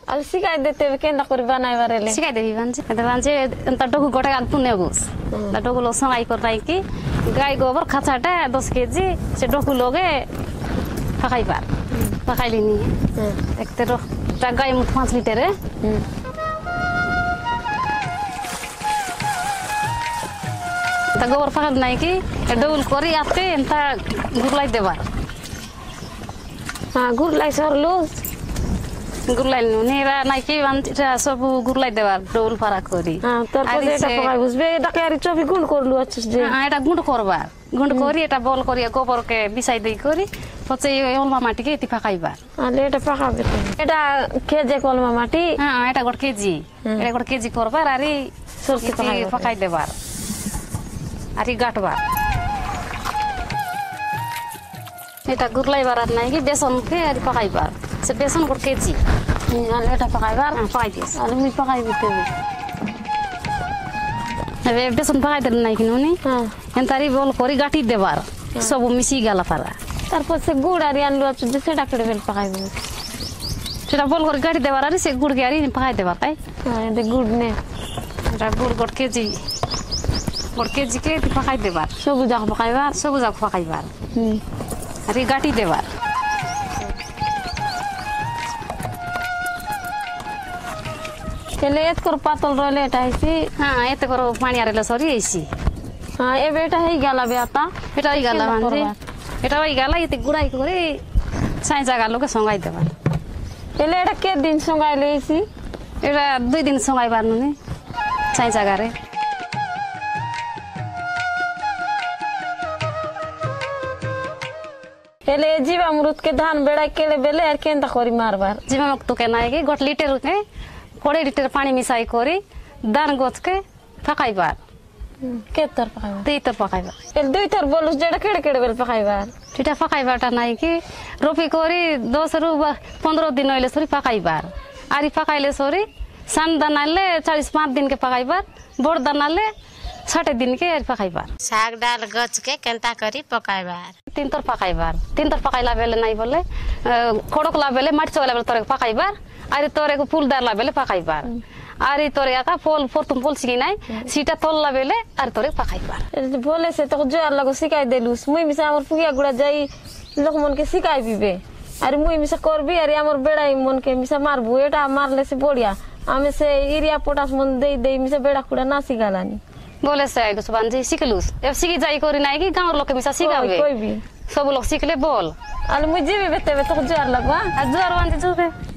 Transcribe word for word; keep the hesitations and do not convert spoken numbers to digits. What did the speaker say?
ಅಲ್ಲಿ ಸಿಗಾಯ್ ದೇತೆ ಕೆಂದ ಕೊರಿ बनाय बारेले सिकाइ देबी बांजे त बांजे त डोकु गोटा गाल पुने गुस त डोकु लो संगाई कर राई की गाय गोबर खाचाटा दस केजी से डोकु लोगे फकाई बार फकाई लिनी एक तेरो ता गाय मुठ पाँच लीटर है त गोबर फकाल नाही की डोल करी आते एंता गुरलाई देबार हां गुरलाई सरलो गुरलाई नेरा नाही की बांजा सब गुरलाई देबार डोल फरा करी हां तारपर এটা ফকাই বুঝবে এটা কারি চবি গুণ করলু আছিস যে हां এটা গুণ করবার গুণ করি এটা বল করি গোবর কে বিছাই দেই করি পচে অলমা মাটি কে তি ফাকাইবার আলে এটা ফাকাবে এটা কেজে কলমা মাটি हां এটা গট কেজি এটা গট কেজি করবার আরি সরকি ফাকাই দেবার আরি গাটবার এটা গুরলাই বারাত নাই কি বেসন কে আরি ফাকাইবার से बेसन गट केजी আলে এটা ফাকাইবার ফাকাই দিস আলে মুই ফাকাই দিতে এবে বেসন ফাকাই দেন নাই কিনুনি হ্যাঁ এন্তারি বল করি গাটি দেবার সব মিশি গেল পারা তারপর সে গুড় আরি আনলু আছে যে সেটা কেড়ে বেল পাকাইবে সেটা বল করে গাটি দেবার আরি সে গুড় কে আরি পাকাই দেবার তাই হ্যাঁ এটা গুড় নে এটা গুড় গট কেজি গট কেজি কে পাকাই দেবার সবুজ আখ পাকাইবার সবুজ আখ পাকাইবার হুম আরি গাটি দেবার তেলে এত কর পাতল রইলে এটা আইছি হ্যাঁ এতে করো পানি আরেলে সরি আইছি হ্যাঁ এবে এটা হই গেল বেতা এটা হই গেল মানে এটা হই গেল এতে গুড়াই করে সাই জায়গা লোকে সঙ্গাই দেবার তেলে এটা কে দিন সঙ্গাই লইছি এটা দুই দিন সঙ্গাই বারনুনি সাই জায়গারে তেলে জীবা মুরুত কে ধান বেড়া কেলে বেলে আর কেনতা করি মারবার জীবা মুক্ত কে নাই কি গট লিটার কে कोड़े लिटर पानी मिसाई करी दान गोच के फकाइबार केतर पकाइबार दुई तर पकाइबार एल दुई तर बोलुस जेडा केड़े केड़े बेल पकाइबार टीटा पकाइबाटा नाही कि रोपी करी दस रु पंद्रह दिन होइले सरी पकाइबार आरी पकाइले सरी सान दानाले चालीस पाँच दिन के पकाइबार बोर दानाले साठ दिन के आरी पकाइबार साग डाल गच के केंता करी पकाइबार तीन तर पकाइबार तीन तर पकाइला बेले नाही बोले खड़कला बेले माटी चोला बेले तोरे पकाइबार आरी तोरे को फूल दारला बेले पकाइबार आरी तोरे आका फूल फोतुम फूल सिगी नाही सीटा तोलला बेले आरी तोरे पकाइबार बोले से तो जोर लगो सिकाई देलुस मुई मिसा हमर पुगिया गुड़ा जाई लोक मन के सिकाई बिबे अरे मुई मिसा करबी अरे हमर बेड़ाई मन के मिसा मारबु एटा मारले से बढ़िया आमे से यूरिया पोटास मन दे दे मिसा बेड़ा कुड़ा ना सिगालानी बोले से आइदो सुबानजी सिकलुस अब सिगी जाई करी नाही कि गांव लोक मिसा सिगावे कोई भी सब लोग सिकले बोल अरे मुई जीबे बेते बे तो जोर लगवा आ जोर वांजी जुबे